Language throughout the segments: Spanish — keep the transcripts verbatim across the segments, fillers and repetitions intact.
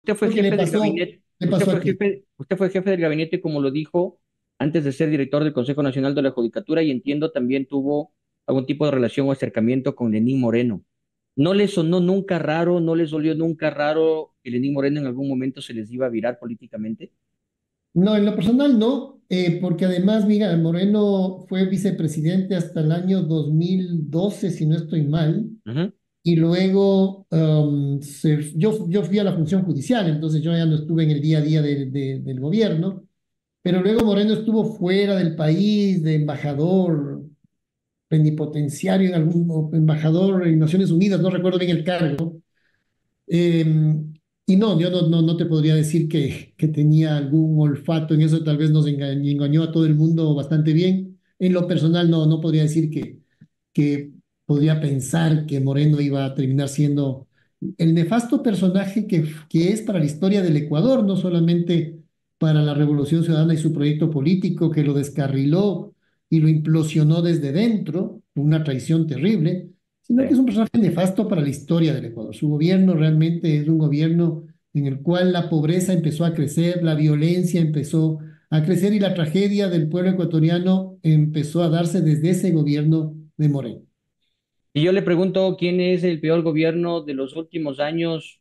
Usted fue Lo que le jefe del pasó, gabinete, le usted pasó fue aquí. jefe, usted fue jefe del gabinete, como lo dijo, antes de ser director del Consejo Nacional de la Judicatura, y entiendo también tuvo algún tipo de relación o acercamiento con Lenín Moreno. ¿No le sonó nunca raro, no les dolió nunca raro que Lenín Moreno en algún momento se les iba a virar políticamente? No, en lo personal no, eh, porque además, mira, Moreno fue vicepresidente hasta el año dos mil doce, si no estoy mal, Ujú. y luego um, se- yo, yo fui a la función judicial, entonces yo ya no estuve en el día a día de- de- del gobierno, pero luego Moreno estuvo fuera del país, de embajador plenipotenciario en algún, o embajador en Naciones Unidas, no recuerdo bien el cargo. Eh, y no, yo no, no, no te podría decir que, que tenía algún olfato en eso, tal vez nos engañó, engañó a todo el mundo bastante bien. En lo personal, no, no podría decir que, que podría pensar que Moreno iba a terminar siendo el nefasto personaje que, que es para la historia del Ecuador, no solamente para la Revolución Ciudadana y su proyecto político que lo descarriló y lo implosionó desde dentro, una traición terrible, sino que Sí. es un personaje nefasto para la historia del Ecuador. Su gobierno realmente es un gobierno en el cual la pobreza empezó a crecer, la violencia empezó a crecer y la tragedia del pueblo ecuatoriano empezó a darse desde ese gobierno de Moreno. Y yo le pregunto quién es el peor gobierno de los últimos años,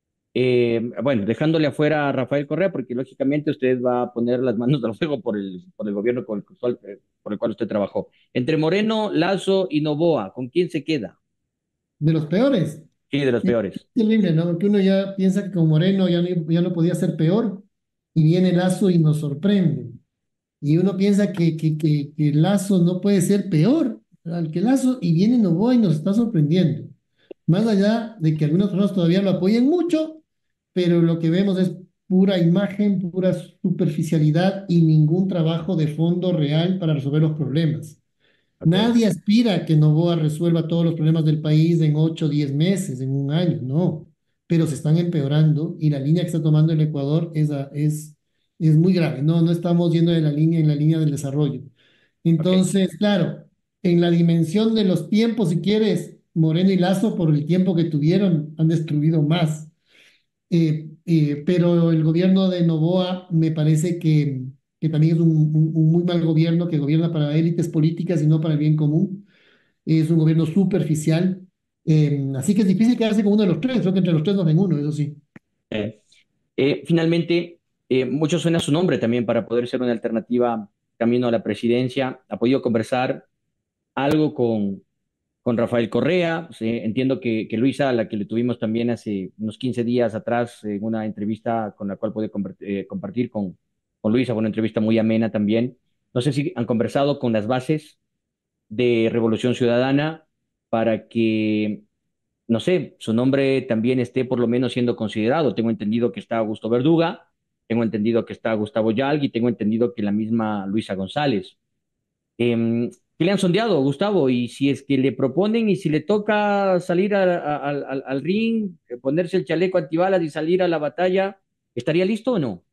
eh, bueno, dejándole afuera a Rafael Correa, porque lógicamente usted va a poner las manos al fuego por el, por el gobierno con el cual, eh, por el cual usted trabajó. Entre Moreno, Lazo y Noboa, ¿con quién se queda? De los peores. Sí, de los Es peores. terrible, ¿no? Que uno ya piensa que con Moreno ya no, ya no podía ser peor y viene Lazo y nos sorprende. Y uno piensa que, que, que, que Lazo no puede ser peor al que Lazo y viene Noboa y nos está sorprendiendo. Más allá de que algunas personas todavía lo apoyen mucho, pero lo que vemos es pura imagen, pura superficialidad y ningún trabajo de fondo real para resolver los problemas. Ok. Nadie aspira a que Noboa resuelva todos los problemas del país en ocho o diez meses, en un año, no. Pero se están empeorando y la línea que está tomando el Ecuador es, a- es, es muy grave. No, no estamos yendo de la línea en la línea del desarrollo. Ok. Entonces, claro, en la dimensión de los tiempos, si quieres, Moreno y Lazo, por el tiempo que tuvieron, han destruido más. Eh, eh, pero el gobierno de Noboa me parece que, que también es un, un- un muy mal gobierno que gobierna para élites políticas y no para el bien común. Es un gobierno superficial. Eh, así que es difícil quedarse con uno de los tres. Creo que entre los tres no ven uno, eso sí. Eh, eh, finalmente, eh, mucho suena su nombre también para poder ser una alternativa camino a la presidencia. ¿Ha podido conversar algo con, con Rafael Correa? Sí, entiendo que, que Luisa, a la que le tuvimos también hace unos quince días atrás, en una entrevista con la cual pude conver- eh, compartir con, con Luisa, fue una entrevista muy amena también. No sé si han conversado con las bases de Revolución Ciudadana para que, no sé, su nombre también esté por lo menos siendo considerado. Tengo entendido que está Augusto Verduga, tengo entendido que está Gustavo Yalg y tengo entendido que la misma Luisa González. Eh, ¿Qué le han sondeado, Gustavo? Y si es que le proponen y si le toca salir a- a- al al- al ring, eh, ponerse el chaleco antibalas y salir a la batalla, ¿estaría listo o no?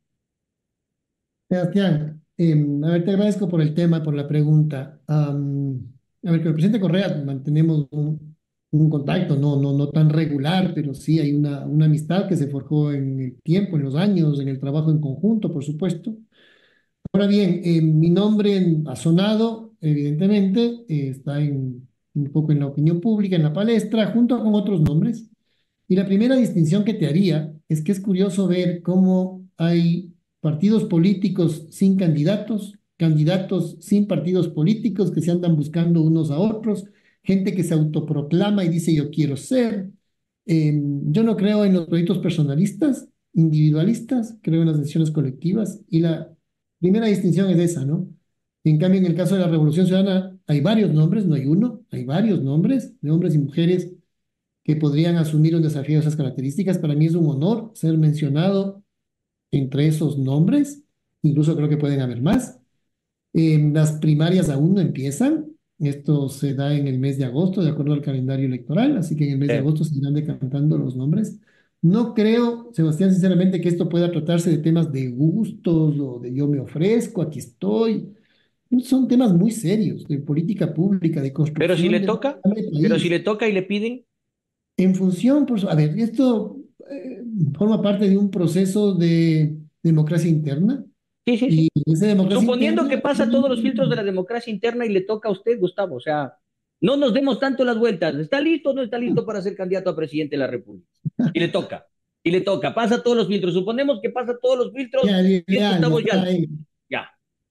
Sebastián, eh, a ver, te agradezco por el tema, por la pregunta. Am, a ver, con el presidente Correa mantenemos un, un contacto, no, no, no tan regular, pero sí hay una, una amistad que se forjó en el tiempo, en los años, en el trabajo en conjunto, por supuesto. Ahora bien, eh, mi nombre en- ha sonado, evidentemente, eh, está en, un poco en la opinión pública, en la palestra, junto con otros nombres. Y la primera distinción que te haría es que es curioso ver cómo hay partidos políticos sin candidatos, candidatos sin partidos políticos que se andan buscando unos a otros, gente que se autoproclama y dice yo quiero ser. Eh, yo no creo en los proyectos personalistas, individualistas, creo en las decisiones colectivas y la primera distinción es esa, ¿no? En cambio, en el caso de la Revolución Ciudadana, hay varios nombres, no hay uno, hay varios nombres de hombres y mujeres que podrían asumir un desafío de esas características. Para mí es un honor ser mencionado entre esos nombres, incluso creo que pueden haber más. Eh, las primarias aún no empiezan, esto se da en el mes de agosto, de acuerdo al calendario electoral, así que en el mes de Sí. agosto se irán decantando los nombres. No creo, Sebastián, sinceramente, que esto pueda tratarse de temas de gustos o de yo me ofrezco, aquí estoy. Son temas muy serios de política pública, de Pero si le construcción del toca, pero si país. le toca y le piden, En función, por su, a ver, esto, eh, forma parte de un proceso de democracia interna Sí, sí, y sí. esa democracia Suponiendo interna que pasa todos los filtros de la democracia interna y le toca a usted, Gustavo, o sea, no nos demos tanto las vueltas. ¿Está listo o no está listo para ser candidato a presidente de la República? Y le toca, y le toca, pasa todos los filtros. Suponemos que pasa todos los filtros ya, el y es ideal, ya Gustavo está Yalta. ahí Ya,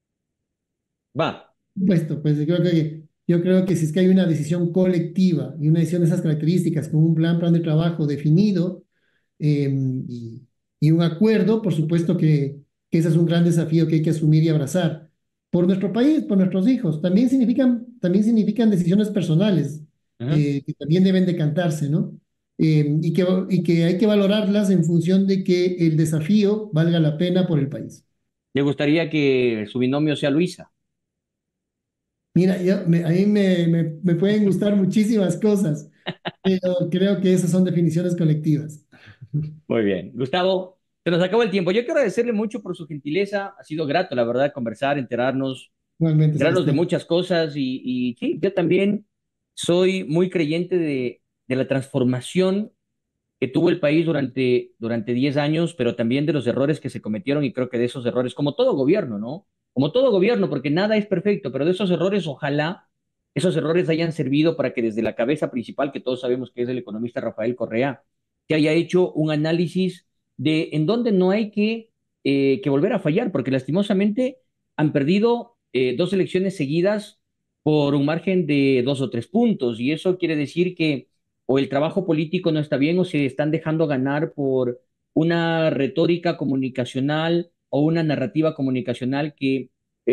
va. puesto. Pues yo creo que, yo creo que si es que hay una decisión colectiva y una decisión de esas características con un plan, plan de trabajo definido, eh, y, y un acuerdo, por supuesto que, que ese es un gran desafío que hay que asumir y abrazar por nuestro país, por nuestros hijos. También significan, también significan decisiones personales Ujú. eh, que también deben decantarse, ¿no? Eh, y que, y que hay que valorarlas en función de que el desafío valga la pena por el país. Le gustaría que su binomio sea Luisa. Mira, yo, me- a mí me, me, me pueden gustar muchísimas cosas, pero creo que esas son definiciones colectivas. Muy bien. Gustavo, se nos acabó el tiempo. Yo quiero agradecerle mucho por su gentileza. Ha sido grato, la verdad, conversar, enterarnos, Igualmente, enterarnos de Sebastián. muchas cosas y, y sí, yo también soy muy creyente de, de la transformación que tuvo el país durante, durante diez años, pero también de los errores que se cometieron y creo que de esos errores, como todo gobierno, ¿no? Como todo gobierno, porque nada es perfecto, pero de esos errores, ojalá esos errores hayan servido para que desde la cabeza principal, que todos sabemos que es el economista Rafael Correa, se haya hecho un análisis de en dónde no hay que, eh, que volver a fallar, porque lastimosamente han perdido eh, dos elecciones seguidas por un margen de dos o tres puntos, y eso quiere decir que o el trabajo político no está bien o se están dejando ganar por una retórica comunicacional o una narrativa comunicacional que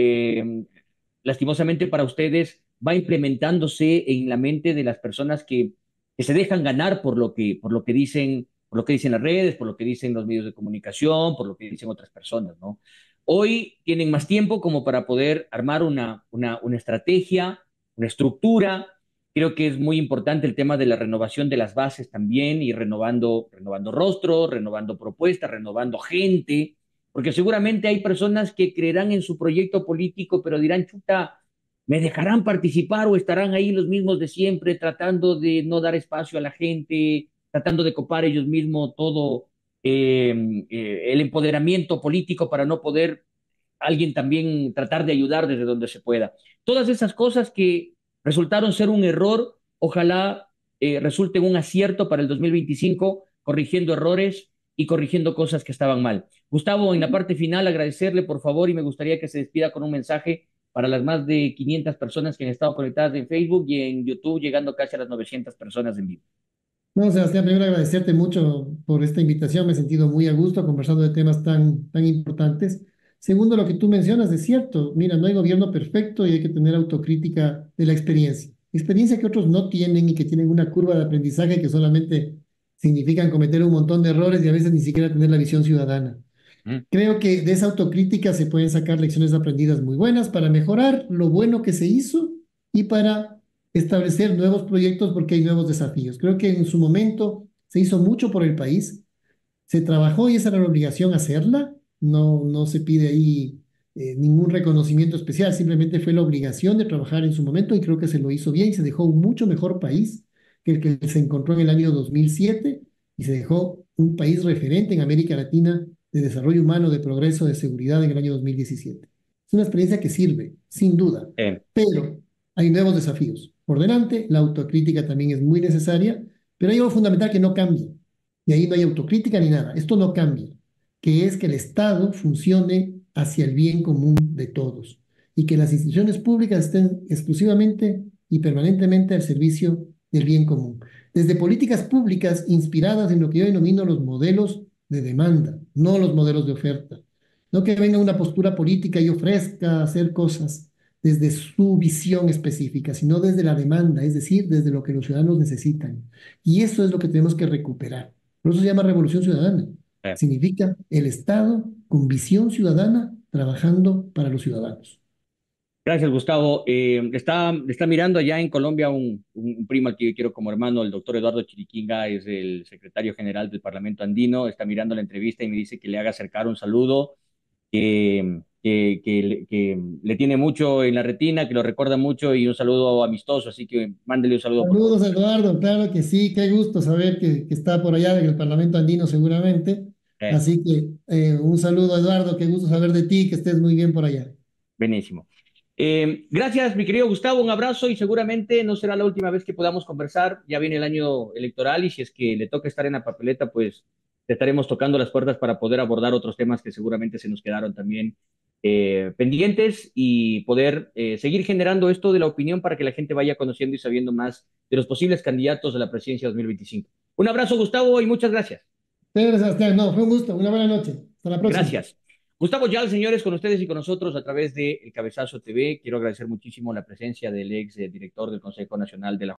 eh, lastimosamente para ustedes va implementándose en la mente de las personas que, que se dejan ganar por lo que, por lo que dicen, por lo que dicen las redes, por lo que dicen los medios de comunicación, por lo que dicen otras personas, ¿no? Hoy tienen más tiempo como para poder armar una, una, una estrategia, una estructura. Creo que es muy importante el tema de la renovación de las bases también y renovando, renovando rostros, renovando propuestas, renovando gente, porque seguramente hay personas que creerán en su proyecto político, pero dirán, chuta, ¿me dejarán participar o estarán ahí los mismos de siempre tratando de no dar espacio a la gente, tratando de copar ellos mismos todo eh, eh, el empoderamiento político para no poder alguien también tratar de ayudar desde donde se pueda? Todas esas cosas que resultaron ser un error, ojalá eh, resulten un acierto para el dos mil veinticinco, corrigiendo errores y corrigiendo cosas que estaban mal. Gustavo, en la parte final, agradecerle por favor y me gustaría que se despida con un mensaje para las más de quinientas personas que han estado conectadas en Facebook y en YouTube, llegando casi a las novecientas personas en vivo. No, Sebastián, primero agradecerte mucho por esta invitación. Me he sentido muy a gusto conversando de temas tan, tan importantes. Segundo, lo que tú mencionas es cierto. Mira, no hay gobierno perfecto y hay que tener autocrítica de la experiencia. Experiencia que otros no tienen y que tienen una curva de aprendizaje que solamente significan cometer un montón de errores y a veces ni siquiera tener la visión ciudadana. ¿Mm? Creo que de esa autocrítica se pueden sacar lecciones aprendidas muy buenas para mejorar lo bueno que se hizo y para establecer nuevos proyectos porque hay nuevos desafíos. Creo que en su momento se hizo mucho por el país, se trabajó y esa era la obligación hacerla, no, no se pide ahí eh, ningún reconocimiento especial, simplemente fue la obligación de trabajar en su momento y creo que se lo hizo bien y se dejó un mucho mejor país que el que se encontró en el año dos mil siete y se dejó un país referente en América Latina de desarrollo humano, de progreso, de seguridad en el año dos mil diecisiete. Es una experiencia que sirve, sin duda, Eh, pero hay nuevos desafíos por delante, la autocrítica también es muy necesaria, pero hay algo fundamental que no cambia y ahí no hay autocrítica ni nada. Esto no cambia, que es que el Estado funcione hacia el bien común de todos y que las instituciones públicas estén exclusivamente y permanentemente al servicio del bien común. Desde políticas públicas inspiradas en lo que yo denomino los modelos de demanda, no los modelos de oferta. No que venga una postura política y ofrezca hacer cosas desde su visión específica, sino desde la demanda, es decir, desde lo que los ciudadanos necesitan. Y eso es lo que tenemos que recuperar. Por eso se llama Revolución Ciudadana. eh. Significa el Estado con visión ciudadana trabajando para los ciudadanos. Gracias, Gustavo. Eh, está, está mirando allá en Colombia un, un, un primo al que yo quiero como hermano, el doctor Eduardo Chiriquinga, es el secretario general del Parlamento Andino, está mirando la entrevista y me dice que le haga acercar un saludo, que, que, que, le- que le tiene mucho en la retina, que lo recuerda mucho y un saludo amistoso, así que mándele un saludo por favor. Saludos, Eduardo. Claro que sí, qué gusto saber que, que está por allá en el Parlamento andino seguramente. Eh, Así que eh, un saludo, Eduardo, qué gusto saber de ti, que estés muy bien por allá. Buenísimo. Eh, gracias, mi querido Gustavo, un abrazo y seguramente no será la última vez que podamos conversar. Ya viene el año electoral y si es que le toca estar en la papeleta, pues te estaremos tocando las puertas para poder abordar otros temas que seguramente se nos quedaron también eh, pendientes y poder eh, seguir generando esto de la opinión para que la gente vaya conociendo y sabiendo más de los posibles candidatos a la presidencia dos mil veinticinco. Un abrazo, Gustavo, y muchas gracias. Pedro Sebastián, no, fue un gusto, una buena noche. Hasta la próxima. Gracias. Gustavo Yal, señores, con ustedes y con nosotros a través de El Cabezazo T V. Quiero agradecer muchísimo la presencia del ex eh, director del Consejo Nacional de la